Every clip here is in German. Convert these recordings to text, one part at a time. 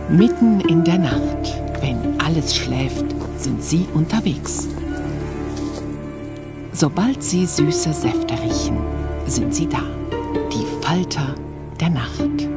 Mitten in der Nacht, wenn alles schläft, sind sie unterwegs. Sobald sie süße Säfte riechen, sind sie da. Die Falter der Nacht.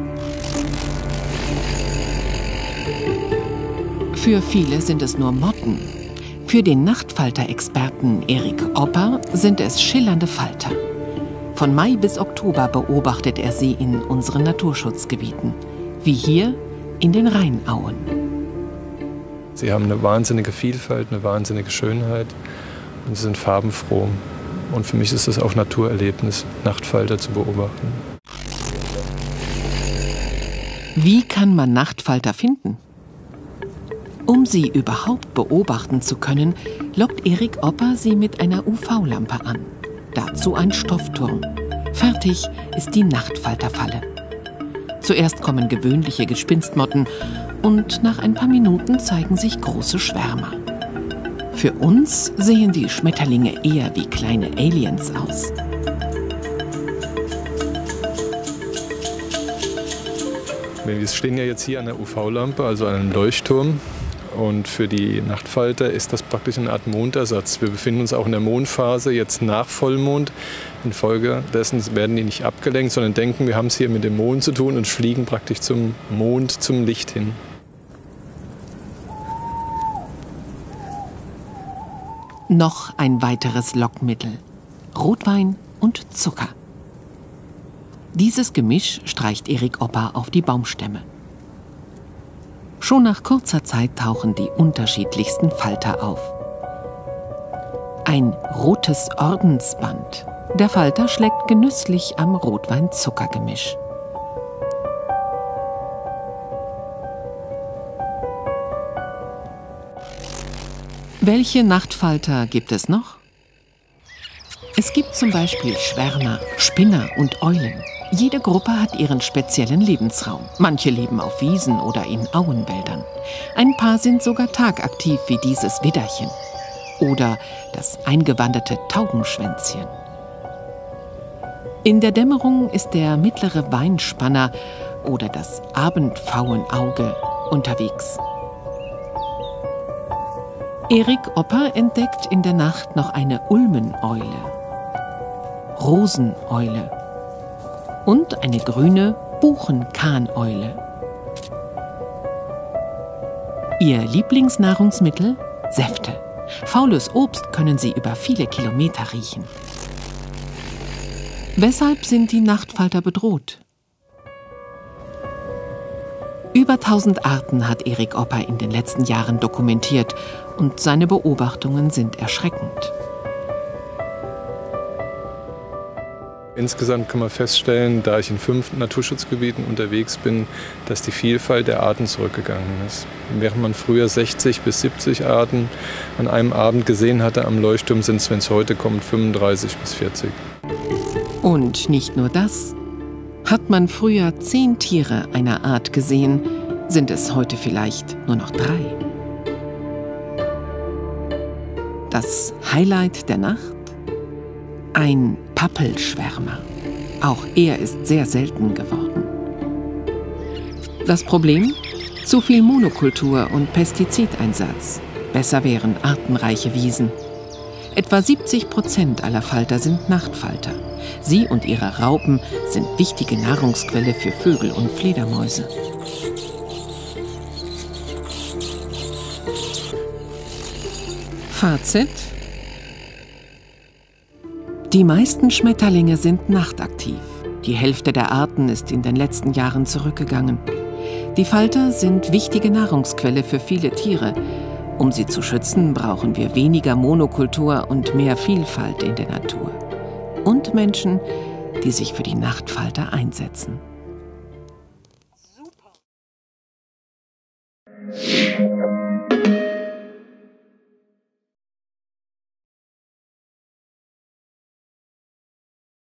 Für viele sind es nur Motten. Für den Nachtfalter-Experten Erik Opper sind es schillernde Falter. Von Mai bis Oktober beobachtet er sie in unseren Naturschutzgebieten, wie hier in den Rheinauen. Sie haben eine wahnsinnige Vielfalt, eine wahnsinnige Schönheit und sie sind farbenfroh. Und für mich ist es auch Naturerlebnis, Nachtfalter zu beobachten. Wie kann man Nachtfalter finden? Um sie überhaupt beobachten zu können, lockt Erik Opper sie mit einer UV-Lampe an. Dazu ein Stoffturm. Fertig ist die Nachtfalterfalle. Zuerst kommen gewöhnliche Gespinstmotten und nach ein paar Minuten zeigen sich große Schwärmer. Für uns sehen die Schmetterlinge eher wie kleine Aliens aus. Wir stehen ja jetzt hier an der UV-Lampe, also an einem Leuchtturm. Und für die Nachtfalter ist das praktisch eine Art Mondersatz. Wir befinden uns auch in der Mondphase, jetzt nach Vollmond. Infolgedessen werden die nicht abgelenkt, sondern denken, wir haben es hier mit dem Mond zu tun und fliegen praktisch zum Mond, zum Licht hin. Noch ein weiteres Lockmittel: Rotwein und Zucker. Dieses Gemisch streicht Erik Opper auf die Baumstämme. Schon nach kurzer Zeit tauchen die unterschiedlichsten Falter auf. Ein rotes Ordensband. Der Falter schlägt genüsslich am Rotwein-Zucker-Gemisch. Welche Nachtfalter gibt es noch? Es gibt zum Beispiel Schwärmer, Spinner und Eulen. Jede Gruppe hat ihren speziellen Lebensraum. Manche leben auf Wiesen oder in Auenwäldern. Ein paar sind sogar tagaktiv wie dieses Widderchen. Oder das eingewanderte Taubenschwänzchen. In der Dämmerung ist der mittlere Weinspanner oder das Abendpfauenauge unterwegs. Erik Opper entdeckt in der Nacht noch eine Ulmeneule, Roseneule und eine grüne Buchenkahneule. Ihr Lieblingsnahrungsmittel? Säfte. Faules Obst können sie über viele Kilometer riechen. Weshalb sind die Nachtfalter bedroht? Über 1000 Arten hat Erik Opper in den letzten Jahren dokumentiert und seine Beobachtungen sind erschreckend. Insgesamt kann man feststellen, da ich in 5 Naturschutzgebieten unterwegs bin, dass die Vielfalt der Arten zurückgegangen ist. Während man früher 60 bis 70 Arten an einem Abend gesehen hatte am Leuchtturm, sind es, wenn es heute kommt, 35 bis 40. Und nicht nur das. Hat man früher 10 Tiere einer Art gesehen, sind es heute vielleicht nur noch 3. Das Highlight der Nacht? Ein Pappelschwärmer. Auch er ist sehr selten geworden. Das Problem? Zu viel Monokultur und Pestizideinsatz. Besser wären artenreiche Wiesen. Etwa 70% aller Falter sind Nachtfalter. Sie und ihre Raupen sind wichtige Nahrungsquelle für Vögel und Fledermäuse. Fazit: Die meisten Schmetterlinge sind nachtaktiv. Die Hälfte der Arten ist in den letzten Jahren zurückgegangen. Die Falter sind wichtige Nahrungsquelle für viele Tiere. Um sie zu schützen, brauchen wir weniger Monokultur und mehr Vielfalt in der Natur. Und Menschen, die sich für die Nachtfalter einsetzen. Super.